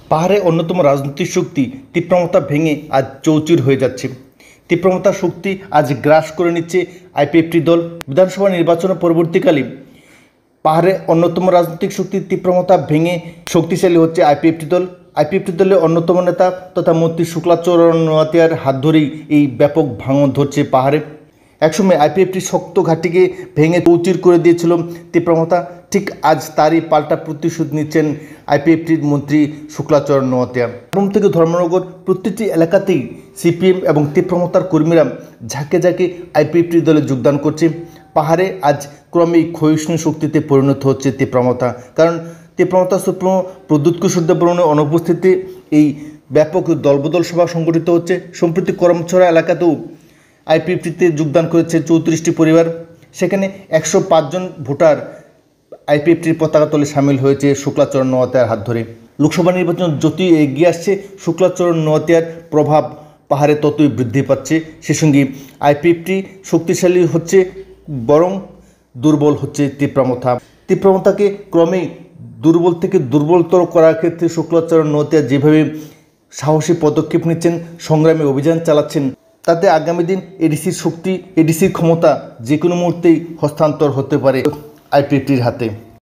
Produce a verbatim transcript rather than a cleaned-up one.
পাহাড়ে অন্যতম রাজনৈতিক শক্তি তীব্রমতা ভেঙে আজ চৌচির হয়ে যাচ্ছে। তীব্রমতার শক্তি আজ গ্রাস করে নিচ্ছে আইপিএফটি দল। বিধানসভা নির্বাচন পরবর্তীকালে পাহাড়ে অন্যতম রাজনৈতিক শক্তি তীব্রমতা ভেঙে শক্তিশালী হচ্ছে আইপিএফটি দল। আইপিএফটি দলের অন্যতম নেতা তথা মন্ত্রী শুক্লাচরণ নোয়াতিয়ার হাত ধরেই এই ব্যাপক ভাঙন ধরছে পাহাড়ে। একসময় আইপিএফটি শক্ত ঘাঁটিকে ভেঙে চৌচির করে দিয়েছিল তীব্রমতা। ঠিক আজ তারই পাল্টা প্রতিশোধ নিচ্ছেন আইপিএফটির মন্ত্রী শুক্লাচরণ নোয়াতিয়া। ধর্ম থেকে ধর্মনগর প্রতিটি এলাকাতেই সিপিএম এবং তীব্রমতার কর্মীরা ঝাঁকে ঝাঁকে আইপিএফটি দলে যোগদান করছে। পাহাড়ে আজ ক্রমেই ক্ষয়িষ্ণু শক্তিতে পরিণত হচ্ছে তীব্রমতা। কারণ তীব্রমতা সুপ্রিমো প্রদ্যুৎ কিশোর দেববর্মনের অনুপস্থিতিতে এই ব্যাপক দলবদল সভা সংগঠিত হচ্ছে। সম্প্রতি করমছড়া এলাকাতেও আইপিএফটিতে যোগদান করেছে চৌত্রিশটি পরিবার। সেখানে একশো পাঁচজন ভোটার আইপিএফটির পতাকা তলে সামিল হয়েছে শুক্লাচরণ নোয়াতিয়ার হাত ধরে। লোকসভা নির্বাচন যতই এগিয়ে আসছে শুক্লাচরণ নোয়াতিয়ার প্রভাব পাহাড়ে ততই বৃদ্ধি পাচ্ছে। সে সঙ্গে আইপিএফটি শক্তিশালী হচ্ছে বরং দুর্বল হচ্ছে তীব্রমতা। তীব্রমতাকে ক্রমেই দুর্বল থেকে দুর্বলতর করার ক্ষেত্রে শুক্লাচরণ নোয়াতিয়া যেভাবে সাহসী পদক্ষেপ নিচ্ছেন, সংগ্রামী অভিযান চালাচ্ছেন, তাতে আগামী দিন এডিসির শক্তি, এডিসির ক্ষমতা যে কোনো মুহূর্তেই হস্তান্তর হতে পারে আইপিএফটির হাতে।